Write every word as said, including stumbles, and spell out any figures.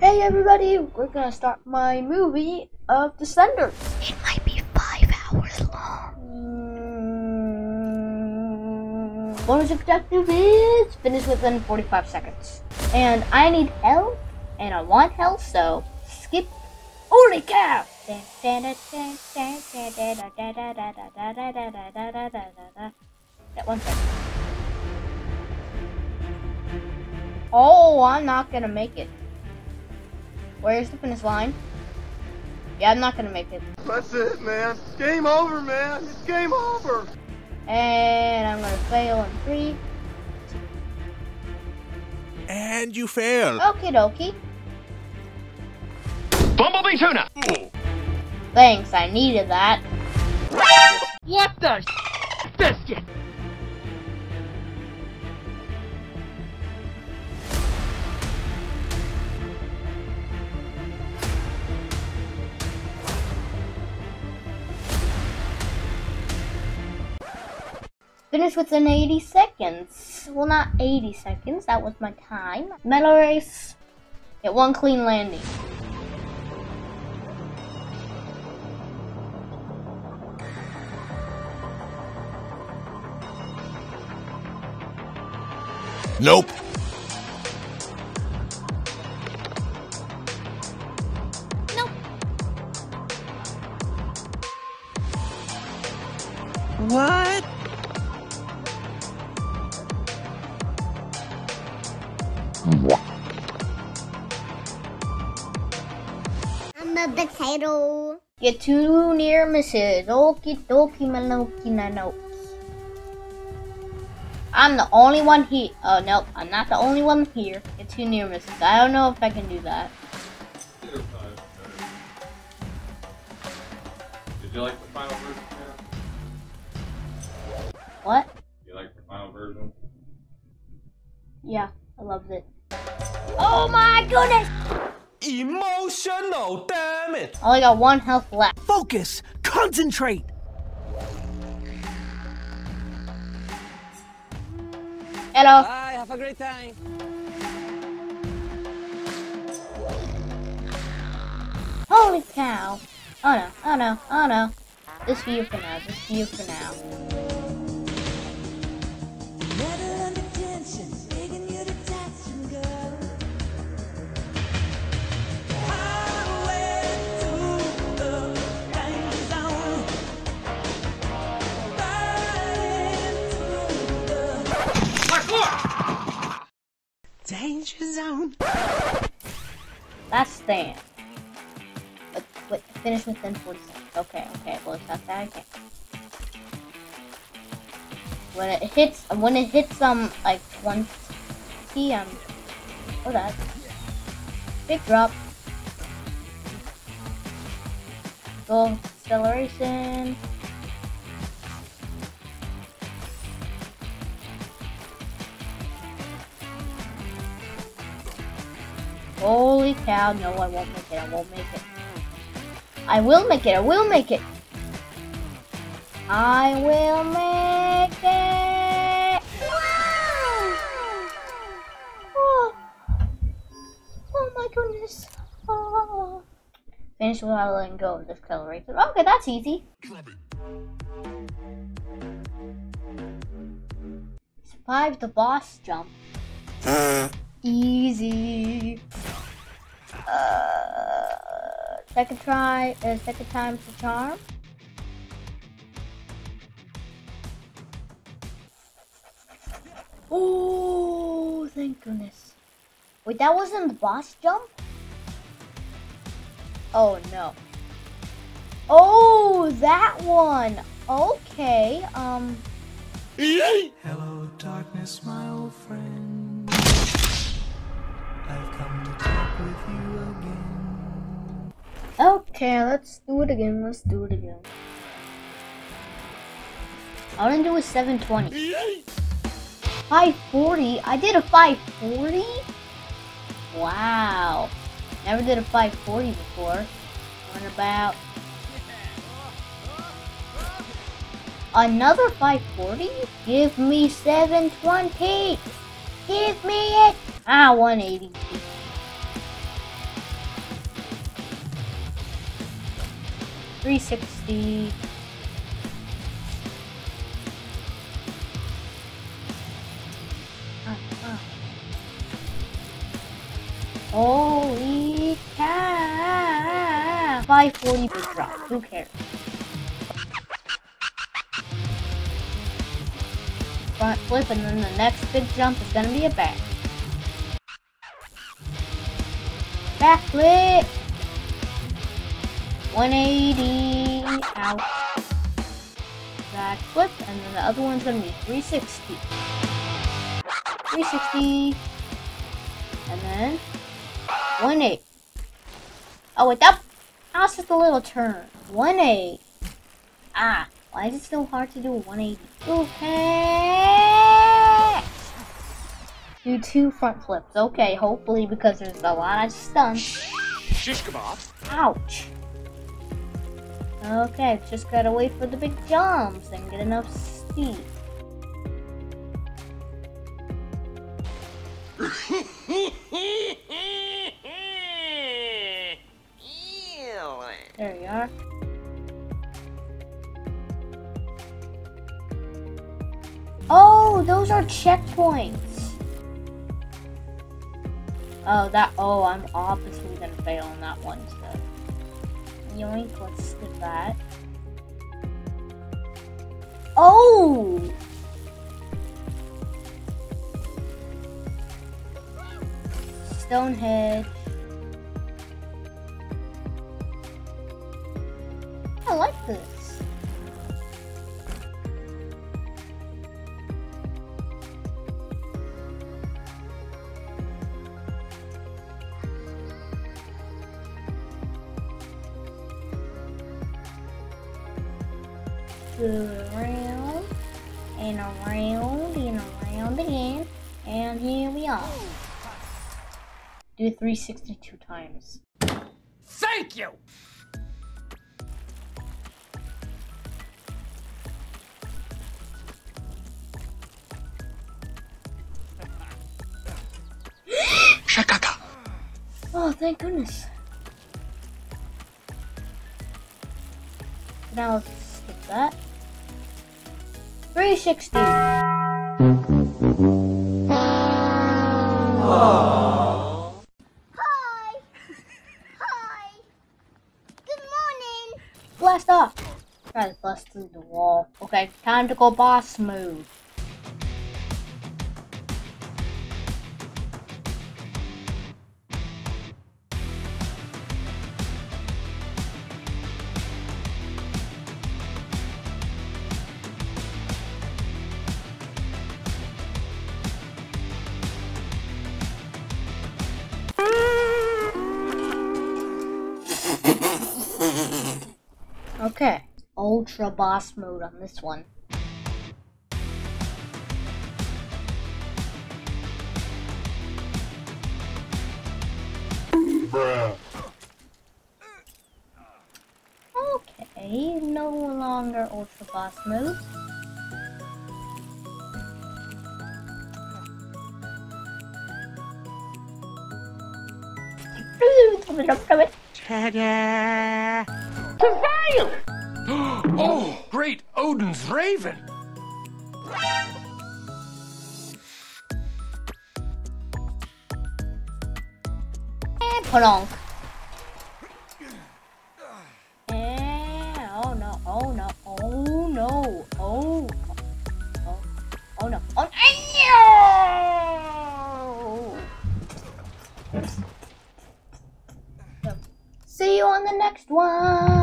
Hey everybody, we're gonna start my movie of Descenders. It might be five hours long. Mm, bonus objective is finish within forty-five seconds. And I need health, and I want health, so skip. Holy cow! That one second. Oh, I'm not gonna make it. Where's the finish line? Yeah, I'm not gonna make it. That's it, man. Game over, man. It's game over. And I'm gonna fail in three. And you failed. Okie dokie. Bumblebee tuna. Thanks, I needed that. What the biscuit? Finish within eighty seconds. Well, not eighty seconds. That was my time. Medal race. Get one clean landing. Nope. Nope. What? I'm a potato. Get two near misses. Okie dokie maloki nano. I'm the only one here. Oh, nope. I'm not the only one here. Get two near misses. I don't know if I can do that. Did you like the final version? Yeah? What? You like the final version? Yeah, I loved it. Oh my goodness! Emotional, damn it! I only got one health left. Focus! Concentrate! Hello. Bye, have a great time. Holy cow. Oh no, oh no, oh no. This view for now, this view for now. Danger zone. That's stand. But wait, finish within forty seconds. Okay, okay, well it's not that again. When it hits when it hits um like one T um oh that. Big drop. Go acceleration. Holy cow, no, I won't make it, I won't make it. I will make it, I will make it. I will make it. Wow! Oh, oh my goodness. Oh. Finish without letting go of the accelerator. Okay, that's easy. Survive the boss jump. Easy. Uh, second try, uh, second time's the charm. Oh, thank goodness. Wait, that wasn't the boss jump? Oh, no. Oh, that one. Okay, um. Hello, darkness, my old friend. I've come to talk with you again. Okay, let's do it again. Let's do it again. I want to do a seven twenty. five forty? I did a five forty? Wow. Never did a five forty before. What about another five forty? Give me seven twenty. Give me it. Ah, one eighty. three sixty. Uh, uh. Holy cow! five forty big drop. Who cares? Front flip, and then the next big jump is gonna be a back. Back flip! one eighty. Ouch. Back flip, and then the other one's gonna be three sixty. three sixty. And then one eighty. Oh, wait, that, that was just a little turn. one eighty. Ah, why is it so hard to do a one eighty? Okay. Do two front flips. Okay, hopefully, because there's a lot of stunts. Shish kebab. Ouch. Okay, just gotta wait for the big jumps and get enough speed. There you are. Oh, those are checkpoints. Oh, that. Oh, I'm obviously gonna fail on that one. So, yoink. Let's skip that. Oh. Stonehenge. I like this. Go around and around and around again, and here we are. Do three sixty-two times. Thank you! Shakaka. Oh, thank goodness. Now let's skip that. three sixty. Hi. Hi. Good morning. Blast off. Try to bust through the wall. Okay, time to go boss mode. Okay, ultra boss mode on this one. Bruh. Okay, no longer ultra boss mode. Ta-da! Oh, great Odin's raven! And plonk. And oh no, oh no, oh no, oh, oh, oh no, oh no. See you on the next one.